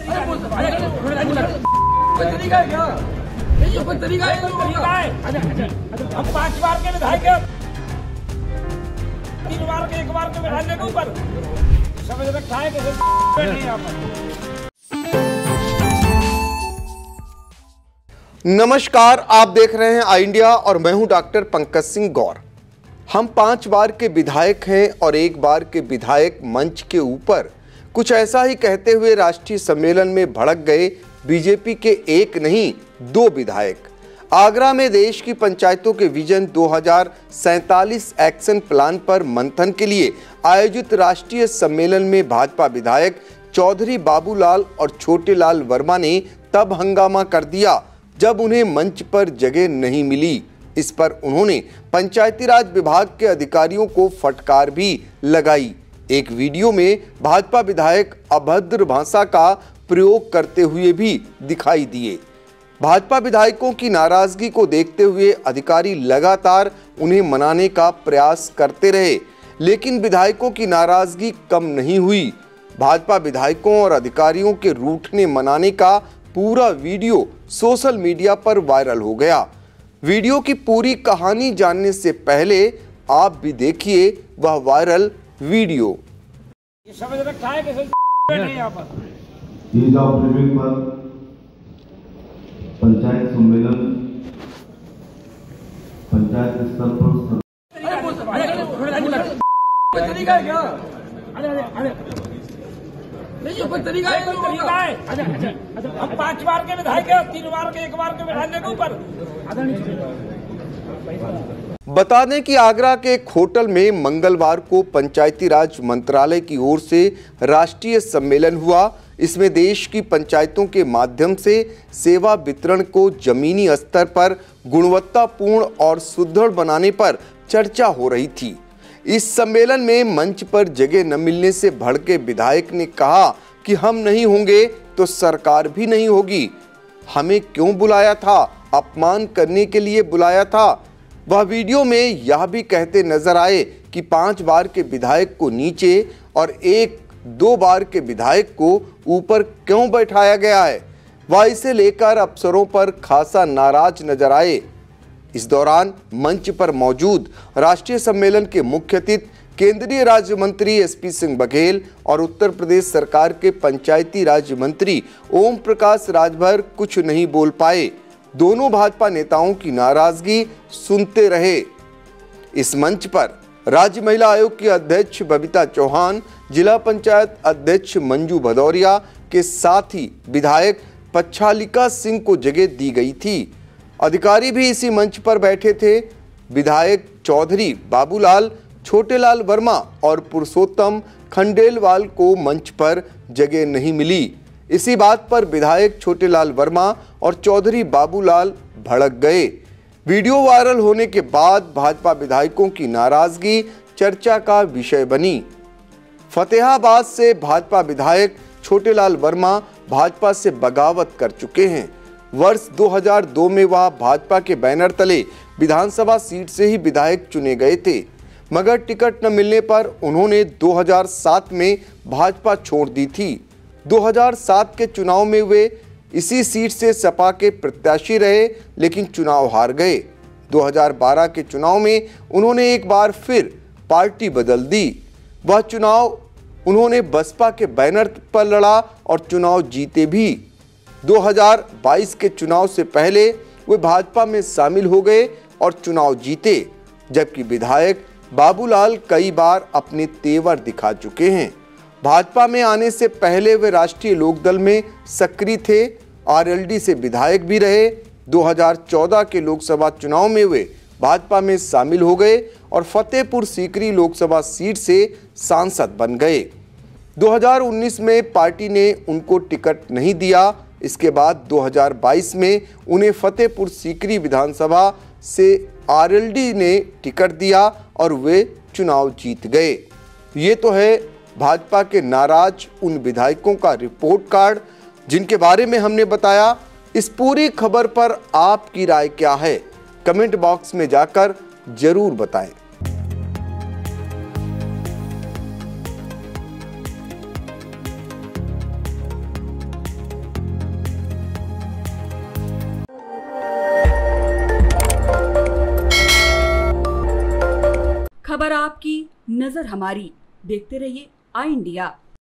तरीका है क्या? ये कोई तरीका है? हम 5 बार के विधायक हैं, 3 बार के 1 बार के विधायक के ऊपर समझ रखा है कि बैठे यहाँ पर। नमस्कार, आप देख रहे हैं आई इंडिया और मैं हूं डॉक्टर पंकज सिंह गौर। हम 5 बार के विधायक हैं और 1 बार के विधायक मंच के ऊपर कुछ ऐसा ही कहते हुए राष्ट्रीय सम्मेलन में भड़क गए बीजेपी के 1 नहीं 2 विधायक। आगरा में देश की पंचायतों के विजन 2047 एक्शन प्लान पर मंथन के लिए आयोजित राष्ट्रीय सम्मेलन में भाजपा विधायक चौधरी बाबूलाल और छोटेलाल वर्मा ने तब हंगामा कर दिया जब उन्हें मंच पर जगह नहीं मिली। इस पर उन्होंने पंचायती राज विभाग के अधिकारियों को फटकार भी लगाई। एक वीडियो में भाजपा विधायक अभद्र भाषा का प्रयोग करते हुए भी दिखाई दिए। भाजपा विधायकों की नाराजगी को देखते हुए अधिकारी लगातार उन्हें मनाने का प्रयास करते रहे, लेकिन विधायकों की नाराजगी कम नहीं हुई। भाजपा विधायकों और अधिकारियों के रूठने मनाने का पूरा वीडियो सोशल मीडिया पर वायरल हो गया। वीडियो की पूरी कहानी जानने से पहले आप भी देखिए वह वायरल वीडियो। ये समझ रखा है कि बैठे यहाँ पर। ईज ऑफ लिविंग पर पंचायत सम्मेलन पंचायत स्तर पर तरीका है क्या? ये कोई तरीका है? हम 5 बार के विधायक हैं, 3 बार के 1 बार के विधायक के ऊपर। बता दें कि आगरा के एक होटल में मंगलवार को पंचायती राज मंत्रालय की ओर से राष्ट्रीय सम्मेलन हुआ। इसमें देश की पंचायतों के माध्यम से सेवा वितरण को जमीनी स्तर पर गुणवत्तापूर्ण और सुदृढ़ बनाने पर चर्चा हो रही थी। इस सम्मेलन में मंच पर जगह न मिलने से भड़के विधायक ने कहा कि हम नहीं होंगे तो सरकार भी नहीं होगी। हमें क्यों बुलाया था? अपमान करने के लिए बुलाया था। वह वीडियो में यह भी कहते नजर आए कि 5 बार के विधायक को नीचे और 1-2 बार के विधायक को ऊपर क्यों बैठाया गया है। वह इसे लेकर अफसरों पर खासा नाराज नजर आए। इस दौरान मंच पर मौजूद राष्ट्रीय सम्मेलन के मुख्य अतिथि केंद्रीय राज्य मंत्री एसपी सिंह बघेल और उत्तर प्रदेश सरकार के पंचायती राज मंत्री ओम प्रकाश राजभर कुछ नहीं बोल पाए। दोनों भाजपा नेताओं की नाराजगी सुनते रहे। इस मंच पर राज्य महिला आयोग की अध्यक्ष बबीता चौहान, जिला पंचायत अध्यक्ष मंजू भदौरिया के साथ ही विधायक पच्छालिका सिंह को जगह दी गई थी। अधिकारी भी इसी मंच पर बैठे थे। विधायक चौधरी बाबूलाल, छोटेलाल वर्मा और पुरुषोत्तम खंडेलवाल को मंच पर जगह नहीं मिली। इसी बात पर विधायक छोटेलाल वर्मा और चौधरी बाबूलाल भड़क गए। वीडियो वायरल होने के बाद भाजपा विधायकों की नाराजगी चर्चा का विषय बनी। फतेहाबाद से भाजपा विधायक छोटेलाल वर्मा भाजपा से बगावत कर चुके हैं। वर्ष 2002 में वह भाजपा के बैनर तले विधानसभा सीट से ही विधायक चुने गए थे, मगर टिकट न मिलने पर उन्होंने 2007 में भाजपा छोड़ दी थी। 2007 के चुनाव में वे इसी सीट से सपा के प्रत्याशी रहे, लेकिन चुनाव हार गए। 2012 के चुनाव में उन्होंने एक बार फिर पार्टी बदल दी। वह चुनाव उन्होंने बसपा के बैनर पर लड़ा और चुनाव जीते भी। 2022 के चुनाव से पहले वे भाजपा में शामिल हो गए और चुनाव जीते, जबकि विधायक बाबूलाल कई बार अपने तेवर दिखा चुके हैं। भाजपा में आने से पहले वे राष्ट्रीय लोकदल में सक्रिय थे। आरएलडी से विधायक भी रहे। 2014 के लोकसभा चुनाव में वे भाजपा में शामिल हो गए और फतेहपुर सीकरी लोकसभा सीट से सांसद बन गए। 2019 में पार्टी ने उनको टिकट नहीं दिया। इसके बाद 2022 में उन्हें फतेहपुर सीकरी विधानसभा से आरएलडी ने टिकट दिया और वे चुनाव जीत गए। ये तो है भाजपा के नाराज उन विधायकों का रिपोर्ट कार्ड जिनके बारे में हमने बताया। इस पूरी खबर पर आपकी राय क्या है? कमेंट बॉक्स में जाकर जरूर बताएं। खबर आपकी, नजर हमारी। देखते रहिए आई इंडिया।